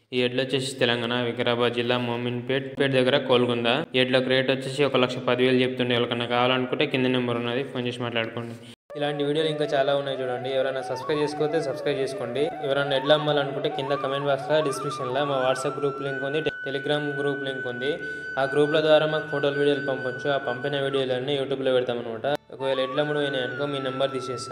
ఈ ఎడ్లు వచ్చేసి తెలంగాణ వికారాబాద్ జిల్లా mominpet దగ్గర కోల్గొంద. ఎడ్లకు రేట్ వచ్చేసి 1,10,000 చెప్తుండే. ఎవరికన్నా కావాలనుకుంటే కింద నెంబర్ ఉన్నది, ఫోన్ చేసి మాట్లాడుకోండి. ఇలాంటి వీడియోలు ఇంకా చాలా ఉన్నాయి చూడండి. ఎవరైనా సబ్స్క్రైబ్ చేసుకోతే సబ్స్క్రైబ్ చేసుకోండి. ఎవరైనా ఎడ్లు అమ్మాలనుకుంటే కింద కమెంట్ బాక్స్లో డిస్క్రిప్షన్లో మా వాట్సాప్ గ్రూప్ లింక్ ఉంది, టెలిగ్రామ్ గ్రూప్ లింక్ ఉంది. ఆ గ్రూప్ల ద్వారా మాకు ఫోటోలు వీడియోలు పంపొచ్చు. ఆ పంపిన వీడియోలన్నీ యూట్యూబ్లో పెడతాం అనమాట. ఒకవేళ ఎడ్లు అమ్ముడు అయినాయి అనుకో మీ నెంబర్ తీసేస్తాం.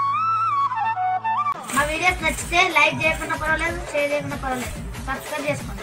మా వీడియోస్ నచ్చితే లైక్ చేయకుండా పర్వాలేదు, షేర్ చేయకుండా పర్వాలేదు, సబ్స్క్రైబ్ చేసుకోండి.